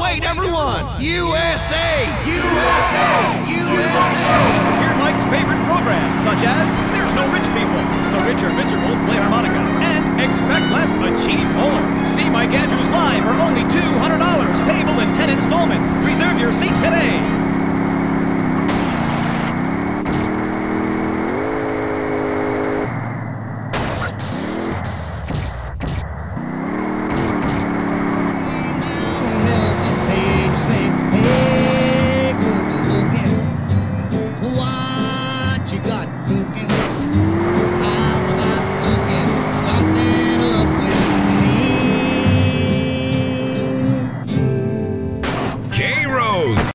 right, everyone! USA! USA! USA! Hear Mike's favorite programs, such as There's No Rich People, The Rich Are Miserable, Play Harmonica, and Expect Less, Achieve More. See Mike Andrews live for only $200, payable in 10 installments. Reserve your seat today. What you got cooking?